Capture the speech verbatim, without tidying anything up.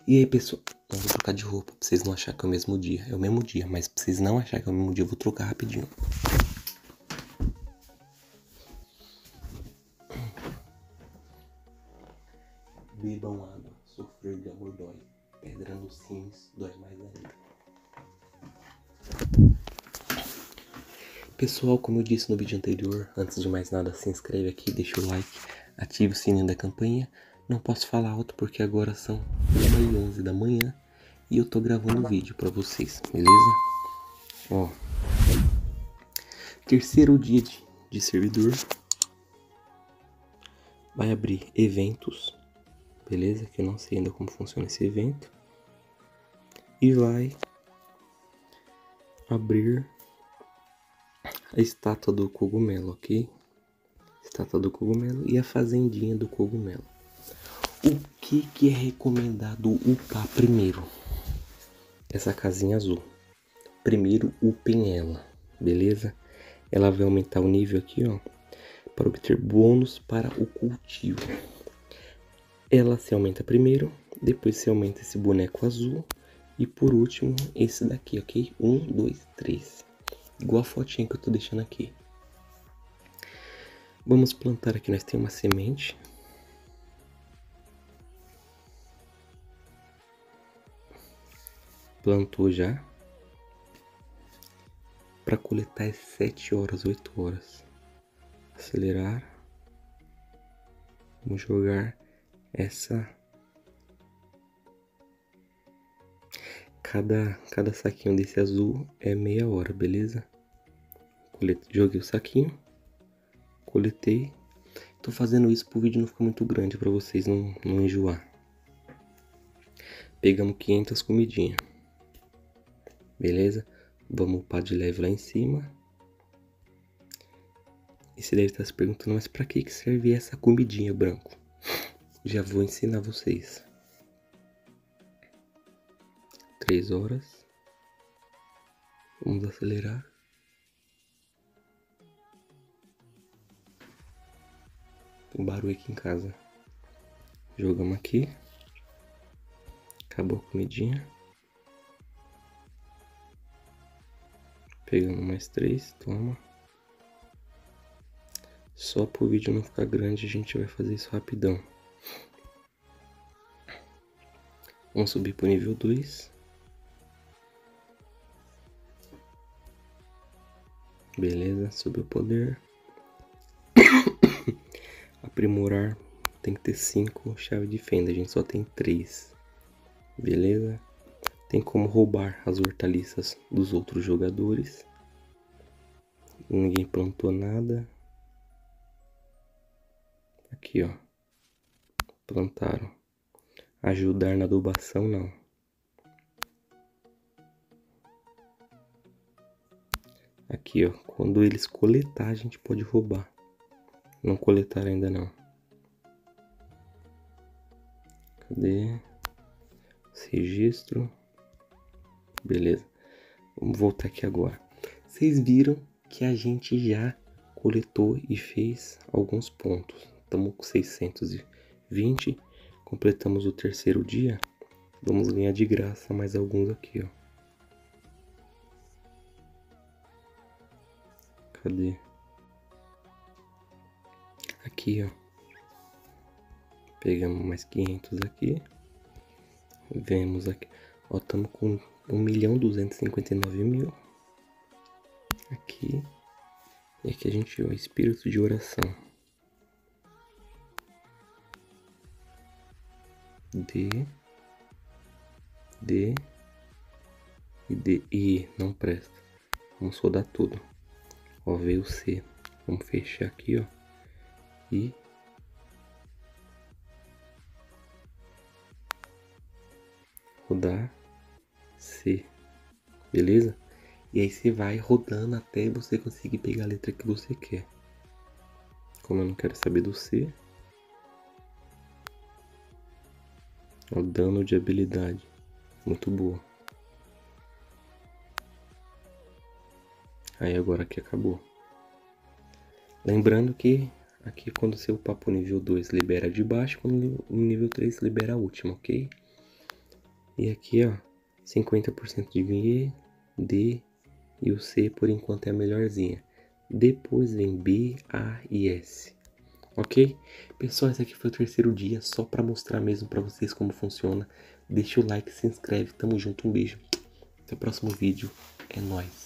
E aí, pessoal, eu vou trocar de roupa pra vocês não acharem que é o mesmo dia. É o mesmo dia, mas pra vocês não acharem que é o mesmo dia, eu vou trocar rapidinho. Bebam água, sofrer de amor dói. Pedra nos rins dói mais ainda. Pessoal, como eu disse no vídeo anterior, antes de mais nada, se inscreve aqui, deixa o like, ative o sininho da campanha. Não posso falar alto porque agora são uma e onze da manhã e eu tô gravando o vídeo pra vocês, beleza? Ó, terceiro dia de, de servidor. Vai abrir eventos, beleza? Que eu não sei ainda como funciona esse evento. E vai abrir a estátua do cogumelo, ok? Estátua do cogumelo e a fazendinha do cogumelo. O que que é recomendado upar primeiro? Essa casinha azul. Primeiro upem ela, beleza? Ela vai aumentar o nível aqui, ó, para obter bônus para o cultivo. Ela se aumenta primeiro, depois se aumenta esse boneco azul e por último esse daqui, ok? Um, dois, três. Igual a fotinha que eu tô deixando aqui. Vamos plantar aqui, nós temos uma semente. Plantou já. Para coletar é sete horas, oito horas. Acelerar. Vamos jogar essa. Cada, cada saquinho desse azul é meia hora, beleza? Colete, joguei o saquinho. Coletei. Tô fazendo isso pro vídeo não ficar muito grande para vocês não, não enjoar. Pegamos quinhentas comidinhas. Beleza? Vamos upar de leve lá em cima. E você deve estar se perguntando, mas pra que que serve essa comidinha, branco? Já vou ensinar vocês. Três horas. Vamos acelerar. Tem barulho aqui em casa. Jogamos aqui. Acabou a comidinha. Pegamos mais três, toma. Só para o vídeo não ficar grande, a gente vai fazer isso rapidão. Vamos subir para o nível dois. Beleza, subiu o poder. Aprimorar, tem que ter cinco chave de fenda, a gente só tem três. Beleza? Tem como roubar as hortaliças dos outros jogadores. Ninguém plantou nada. Aqui, ó. Plantaram. Ajudar na adubação, não. Aqui, ó. Quando eles coletar, a gente pode roubar. Não coletaram ainda, não. Cadê? Registro. Beleza. Vamos voltar aqui agora. Vocês viram que a gente já coletou e fez alguns pontos. Estamos com seiscentos e vinte. Completamos o terceiro dia. Vamos ganhar de graça mais alguns aqui, ó. Cadê? Aqui, ó. Pegamos mais quinhentos aqui. Vemos aqui. Ó, estamos com um milhão duzentos e cinquenta e nove mil. Aqui. E aqui a gente viu o espírito de oração. D. D. E D. I. Não presta. Vamos rodar tudo. Ó, veio o C. Vamos fechar aqui, ó. E. Rodar. C. Beleza? E aí você vai rodando até você conseguir pegar a letra que você quer. Como eu não quero saber do C. O dano de habilidade. Muito boa. Aí agora aqui acabou. Lembrando que aqui quando você upar pro nível dois libera de baixo, quando o nível três libera a última, ok? E aqui, ó, cinquenta por cento de E, D e o C por enquanto é a melhorzinha. Depois vem B, A e S. Ok? Pessoal, esse aqui foi o terceiro dia, só para mostrar mesmo para vocês como funciona. Deixa o like, se inscreve, tamo junto, um beijo. Até o próximo vídeo, é nóis.